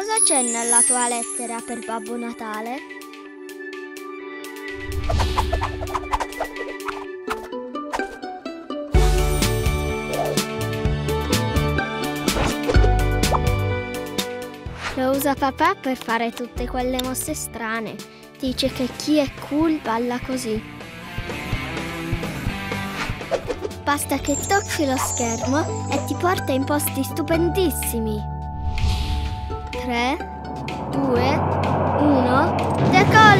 Cosa c'è nella tua lettera per Babbo Natale? Lo usa papà per fare tutte quelle mosse strane. Dice che chi è cool balla così. Basta che tocchi lo schermo e ti porta in posti stupendissimi. 3, 2, 1, decolla!